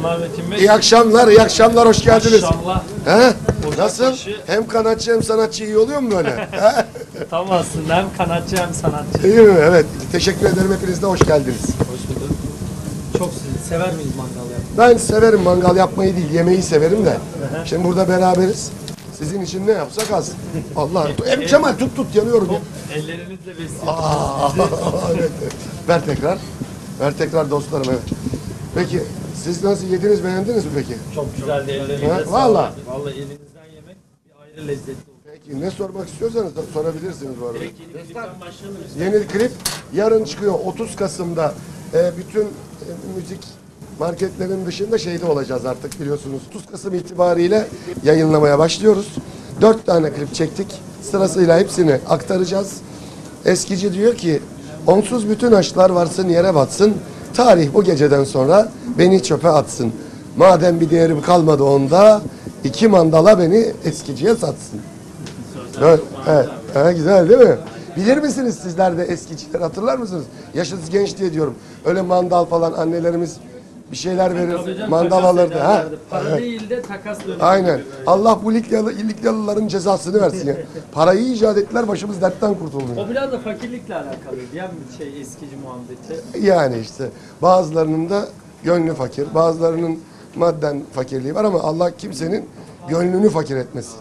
akşamlar Metin Bey. İyi akşamlar, iyi akşamlar. Hoş geldiniz. Maşallah. He? Nasıl? Ocakbaşı. Hem kanatçı hem sanatçı iyi oluyor mu böyle? He? Tam aslında hem kanatçı hem sanatçı. İyi mi? Evet. Teşekkür ederim. Hepiniz de hoş geldiniz. Hoş bulduk. Çok sever miyiz mangal yapmayı? Ben severim mangal yapmayı değil, yemeği severim de. Şimdi burada beraberiz. Sizin için ne yapsak az. Allah. Cemal tut yanıyorum ya. Ellerinizle besleyin. Evet. Ver tekrar. Ver tekrar dostlarım, evet. Peki siz nasıl yediniz, beğendiniz mi peki? Çok güzel de ellerinize Ha, sağlık. vallahi. Vallahi elinizden yemek bir ayrı lezzetli olur. Peki ne sormak istiyorsanız da sorabilirsiniz bu arada. Direkt yeni klipten başlayalım. Yeni klip yarın çıkıyor 30 Kasım'da. Bütün müzik marketlerin dışında şeyde olacağız artık biliyorsunuz. 30 Kasım itibariyle yayınlamaya başlıyoruz. 4 tane klip çektik. Sırasıyla hepsini aktaracağız. Eskici diyor ki onsuz bütün aşklar varsın yere batsın. Tarih bu geceden sonra beni çöpe atsın. Madem bir değerim kalmadı onda, 2 mandala beni eskiciye satsın. Evet, evet, güzel değil mi? Bilir misiniz sizler de eskiciler, hatırlar mısınız? Yaşınız genç diye diyorum. Öyle mandal falan annelerimiz bir şeyler verir, mandal alırdı. Ha? Para değil de takas dönemi. Aynen. Allah bu Likyalıların cezasını versin ya. Parayı icat ettiler, başımız dertten kurtulmuyor. O biraz da fakirlikle alakalı diyen bir şey eskici muhabbeti. Yani işte bazılarının da gönlü fakir, bazılarının madden fakirliği var ama Allah kimsenin gönlünü fakir etmesin.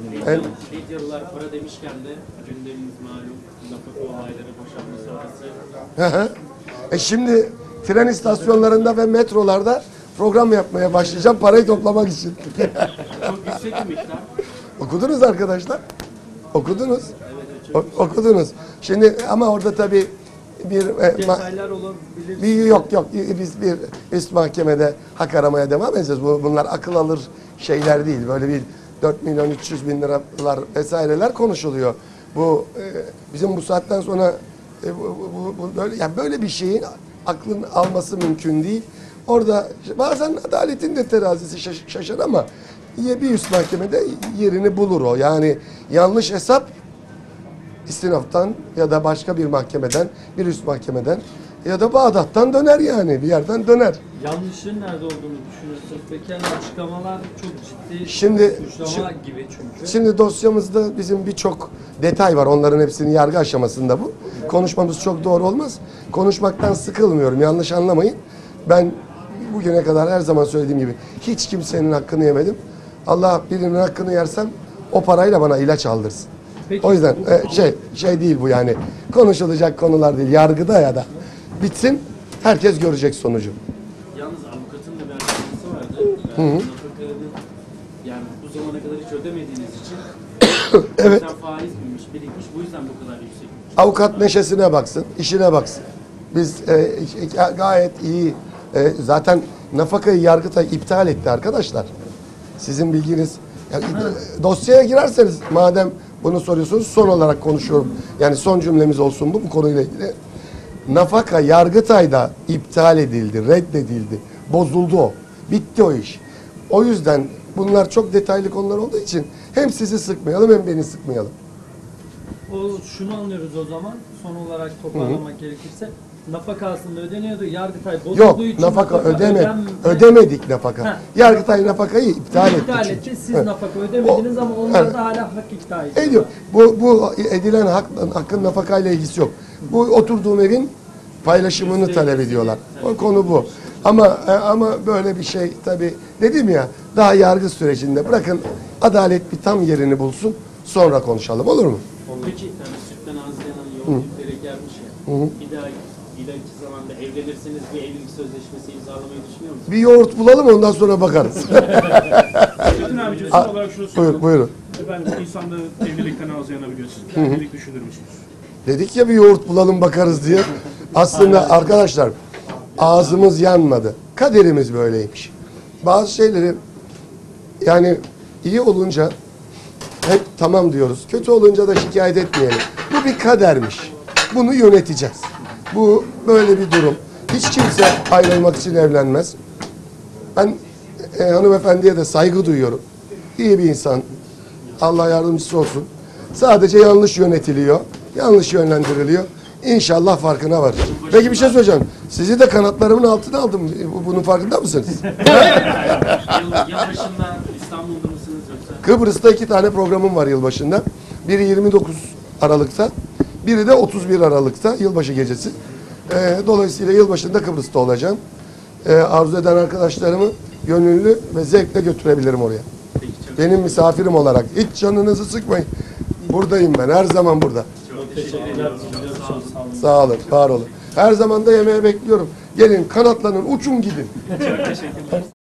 Lidyalılar para demişken de gündemimiz malum nafaka olayları, boşanma sonrası. Şimdi tren istasyonlarında ve metrolarda program yapmaya başlayacağım parayı toplamak için. Çok yüksek bir miktar. Okudunuz arkadaşlar. Okudunuz. Okudunuz. Şimdi ama orada tabii bir Detaylar olabilir. yok biz bir üst mahkemede hak aramaya devam edeceğiz. Bunlar akıl alır şeyler değil. Böyle bir 4 milyon 300 bin liralar vesaireler konuşuluyor. Bu bizim bu saatten sonra böyle yani böyle bir şeyin aklın alması mümkün değil. Orada bazen adaletin de terazisi şaşar ama bir üst mahkemede yerini bulur o. Yani yanlış hesap istinaftan ya da başka bir mahkemeden, bir üst mahkemeden ya da Bağdat'tan döner yani. Bir yerden döner. Yanlışın nerede olduğunu düşünüyorsunuz. Peki yani açıklamalar çok ciddi suçlama gibi çünkü. Şimdi dosyamızda bizim birçok detay var. Onların hepsinin yargı aşamasında bu. Konuşmamız çok doğru olmaz. Konuşmaktan sıkılmıyorum. Yanlış anlamayın. Ben bugüne kadar her zaman söylediğim gibi hiç kimsenin hakkını yemedim. Allah birinin hakkını yersem o parayla bana ilaç aldırsın. Peki, o yüzden şey değil bu yani. Konuşulacak konular değil. Yargıda ya da bitsin. Herkes görecek sonucu. Yalnız avukatın da bir açıklaması vardı. Nafakanın yani bu zamana kadar hiç ödemediğiniz için Evet. faiz birikmiş. Bu yüzden bu kadar yüksek. Avukat neşesine baksın, işine baksın. Biz gayet iyi, zaten nafakayı Yargıtay iptal etti arkadaşlar. Sizin bilginiz, dosyaya girerseniz madem bunu soruyorsunuz son olarak konuşuyorum. Yani son cümlemiz olsun bu konuyla ilgili. Nafaka Yargıtay'da iptal edildi, reddedildi, bozuldu o. Bitti o iş. O yüzden bunlar çok detaylı konular olduğu için hem sizi sıkmayalım hem beni sıkmayalım. Şunu anlıyoruz o zaman son olarak toparlamak gerekirse nafaka aslında ödeniyordu. Yargıtay bozulduğu Yok, için nafaka ödemedik nafaka. Yargıtay nafakayı iptal etti. İptal etti. Siz nafaka ödemediniz ama onlar da hala hak iddia ediyor. Ediyor. Bu edilen hakkın nafakayla ilgisi yok. Bu oturduğum evin paylaşımını talep ediyorlar. O konu bu. Ama böyle bir şey tabii dedim ya daha yargı sürecinde bırakın adalet bir tam yerini bulsun sonra konuşalım olur mu? Peki yani sütten ağzı yanan yoğun yüklere gelmiş ya. İleriki zamanda evlenirseniz bir evlilik sözleşmesi imzalamayı düşünüyor musunuz? Bir yoğurt bulalım ondan sonra bakarız. Metin abicim son olarak şunu sorayım. Buyurun. Efendim insanlığı evlilikten ağzı yanabiliyor. Siz bir evlilik düşünür müsünüz? Dedik ya bir yoğurt bulalım bakarız diye. Aslında arkadaşlar ağzımız yanmadı. Kaderimiz böyleymiş. Bazı şeyleri yani iyi olunca hep tamam diyoruz. Kötü olunca da şikayet etmeyelim. Bu bir kadermiş. Bunu yöneteceğiz. Bu böyle bir durum. Hiç kimse ayrılmak için evlenmez. Ben hanımefendiye de saygı duyuyorum. İyi bir insan. Allah yardımcısı olsun. Sadece yanlış yönetiliyor. Yanlış yönlendiriliyor. İnşallah farkına varır. Peki bir şey söyleyeceğim. Sizi de kanatlarımın altına aldım. Bunun farkında mısınız? Yılbaşında İstanbul'da mısınız yoksa? Kıbrıs'ta 2 tane programım var yılbaşında. Biri 29 Aralık'ta, biri de 31 Aralık'ta yılbaşı gecesi. Dolayısıyla yılbaşında Kıbrıs'ta olacağım. Arzu eden arkadaşlarımı gönüllü ve zevkle götürebilirim oraya. Benim misafirim olarak. Hiç canınızı sıkmayın. Buradayım ben. Her zaman burada. Çok teşekkür ederim. Sağ olun. Sağ olun, var olun. Her zaman da yemeğe bekliyorum. Gelin kanatlanın, uçun gidin. Çok teşekkürler.